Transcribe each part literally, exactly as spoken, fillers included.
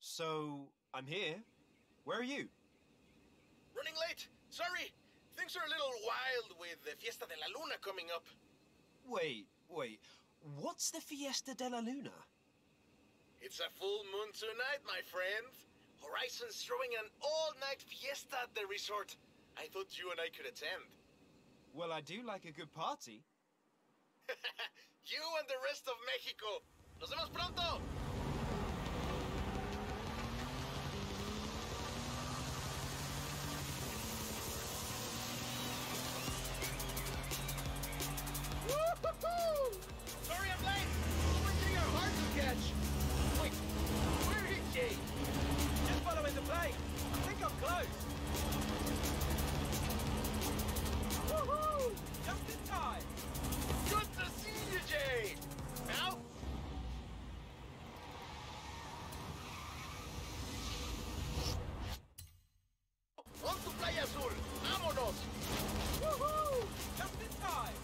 So, I'm here. Where are you? Running late. Sorry. Things are a little wild with the Fiesta de la Luna coming up. Wait, wait. What's the Fiesta de la Luna? It's a full moon tonight, my friend. Horizon's throwing an all-night fiesta at the resort. I thought you and I could attend. Well, I do like a good party. You and the rest of Mexico. Nos vemos pronto! Woo-hoo-hoo! Sorry I'm late! Waiting are hard to catch! Wait, where is she? Just following the plane. I think I'm close. Woohoo! Just in time. Good to see you, Jay! Now? On to Playa Azul! Vámonos! Woohoo! Just in time.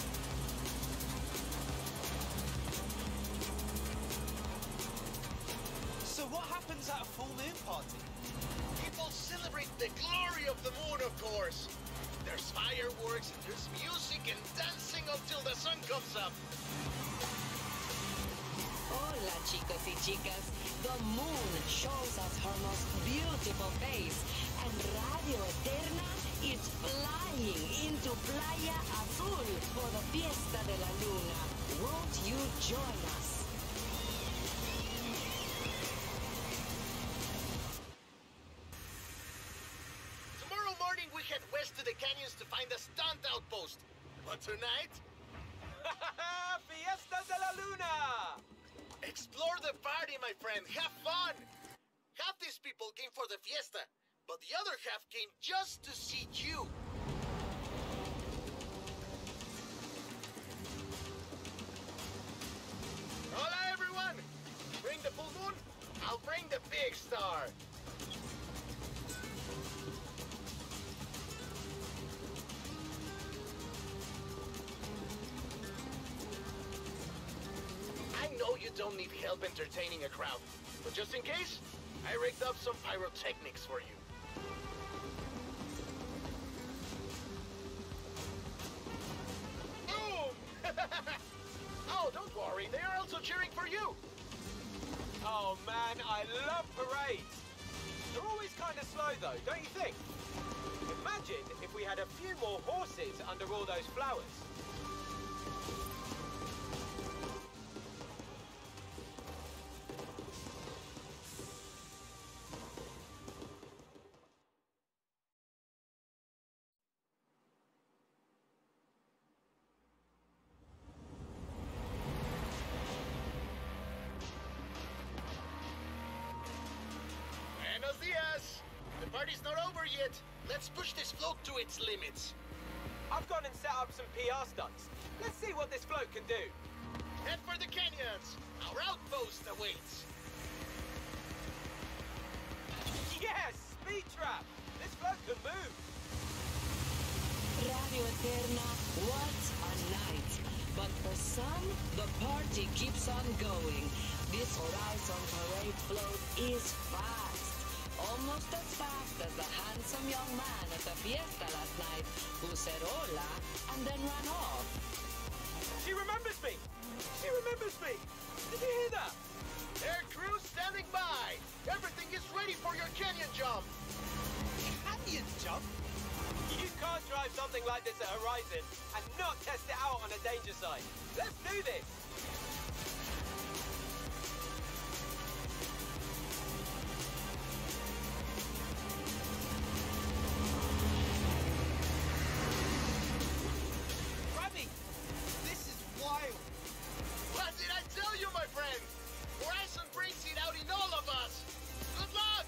So what happens at a full moon party? People celebrate the glory of the moon, of course. There's fireworks, and there's music and dancing until the sun comes up. Hola, chicos y chicas. The moon shows us her most beautiful face, and Radio Eterna is flying into Playa Azul for the Fiesta de la Luna. Won't you join us? Tomorrow morning we head west to the canyons to find a stunt outpost. But tonight, Fiesta de la Luna! explore the party, my friend. Have fun. Half these people came for the fiesta, but the other half came just to see you. Hola, everyone. Bring the full moon. I'll bring the big star. I know you don't need help entertaining a crowd, but just in case, I rigged up some pyrotechnics for you. Boom! Oh, don't worry, they are also cheering for you. Oh man, I love parades. They're always kind of slow though, don't you think? Imagine if we had a few more horses under all those flowers. Buenos dias! The party's not over yet. Let's push this float to its limits. I've gone and set up some P R stunts. Let's see what this float can do. Head for the canyons. Our outpost awaits. Yes! Speed trap! This float can move! Radio Eterna, what a night. But for some, the party keeps on going. This Horizon parade float is fast. Almost as fast as the handsome young man at the fiesta last night who said hola and then ran off. She remembers me! She remembers me! Did you hear that? Air crew standing by. Everything is ready for your canyon jump. Canyon jump? You can't drive something like this at Horizon and not test it out on a danger site. Let's do this! Rami! This is wild! What did I tell you, my friend? Horizon brings it out in all of us. Good luck!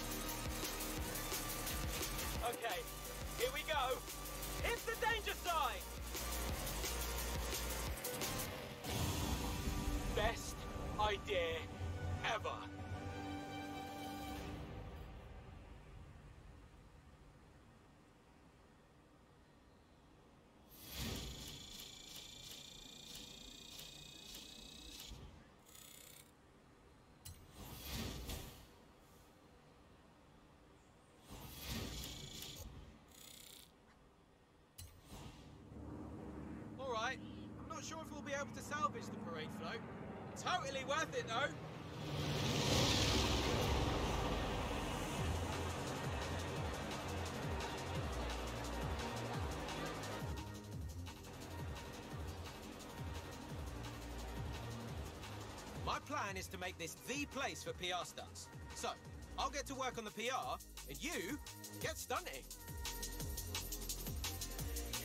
Okay, here we go. It's the danger sign! Not sure if we'll be able to salvage the parade float. Totally worth it, though. My plan is to make this the place for P R stunts. So, I'll get to work on the P R, and you get stunting.